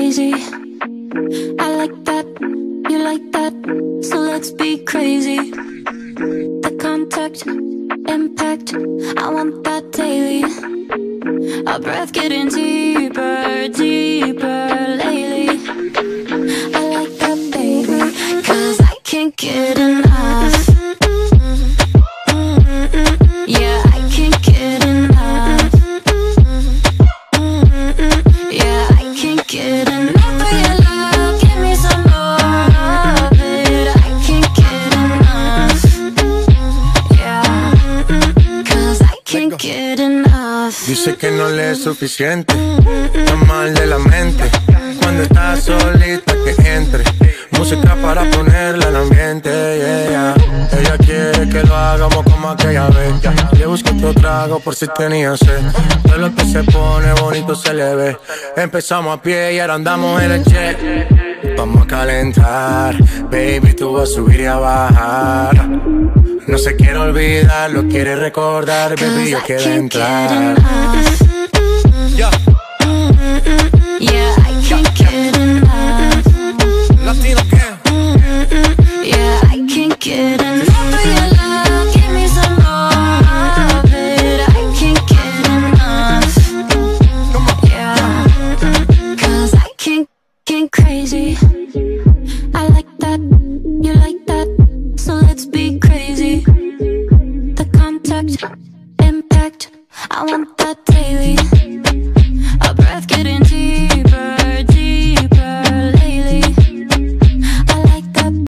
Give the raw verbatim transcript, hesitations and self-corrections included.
crazy. I like that, you like that, so let's be crazy. The contact, impact, I want that daily. Our breath getting deeper, deeper lately. I like that, baby, cause I can't get enough. Yeah, I can't get enough. Yeah, I can't get enough of your love. Give me some more of it. I can't get enough. Yeah, cause I can't get enough. Dice que no le es suficiente, está mal de la mente. Cuando está solita que entre, música para ponerla en ambiente, yeah, yeah. Ella quiere que lo hagamos como aquella vez. Le busco otro trago por si tenía sed. Todo lo que se pone bonito se le ve. Empezamos a pie y ahora andamos en el jet. Vamos a calentar, baby, tú vas a subir y a bajar. No se quiere olvidar, lo quiere recordar, baby, yo quiero entrar. Yeah, yeah, I can't get enough. Latino, ¿qué? Yeah, I can't get enough of your